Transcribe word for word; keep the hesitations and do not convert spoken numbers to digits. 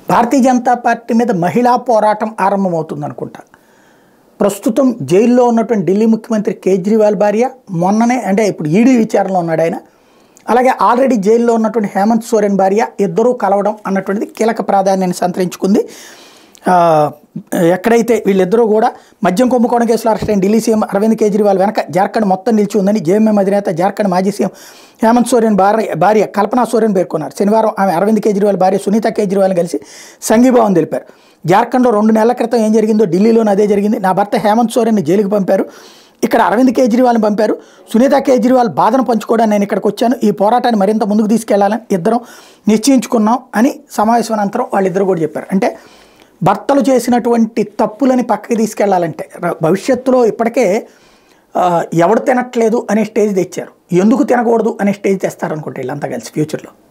Bharatiya Janata party మీద మహిళా పోరాటం ఆరంభమవుతుంది అనుకుంటా. ప్రస్తుతం జైల్లో ఉన్నటువంటి ఢిల్లీ ముఖ్యమంత్రి కేజ్రీవాల్ భార్య మొన్ననే అంటే ఇప్పుడు ఈడీ విచారణలో ఉన్నాడు ఆయన. అలాగే ఆల్రెడీ జైల్లో ఉన్నటువంటి హేమంత్ సోరెన్ భార్య ఇద్దరూ కలవడం అన్నటువంటిది కీలక ప్రాధాన్యాన్ని సంతరించుకుంది. ఎక్కడైతే వీళ్ళిద్దరూ కూడా మద్యం కుంభకోణం కేసులో అరెస్ట్ అయిన ఢిల్లీ సీఎం అరవింద్ కేజ్రీవాల్ వెనక జార్ఖండ్ మొత్తం నిలిచి ఉందని జేఎంఎం అధినేత జార్ఖండ్ మాజీ సీఎం హేమంత్ సోరెన్ భార్య భార్య కల్పనా సోరెన్ పేర్కొన్నారు. శనివారం ఆమె అరవింద్ కేజ్రీవాల్ భార్య సునీత కేజ్రీవాల్ని కలిసి సంఘీభావం తెలిపారు. జార్ఖండ్లో రెండు నెలల క్రితం ఏం జరిగిందో ఢిల్లీలోనూ అదే జరిగింది. నా భర్త హేమంత్ సోరెన్ని జైలుకి పంపారు, ఇక్కడ అరవింద్ కేజ్రీవాల్ని పంపారు. సునీత కేజ్రీవాల్ బాధను పంచుకోవడానికి నేను ఇక్కడికి వచ్చాను. ఈ పోరాటాన్ని మరింత ముందుకు తీసుకెళ్లాలని ఇద్దరం నిశ్చయించుకున్నాం అని సమావేశం అనంతరం వాళ్ళిద్దరూ కూడా చెప్పారు. అంటే భర్తలు చేసినటువంటి తప్పులని పక్కకి తీసుకెళ్లాలంటే భవిష్యత్తులో ఇప్పటికే ఎవడు తినట్లేదు అనే స్టేజ్ తెచ్చారు, ఎందుకు తినకూడదు అనే స్టేజ్ తెస్తారనుకుంటే వీళ్ళంతా కలిసి ఫ్యూచర్లో.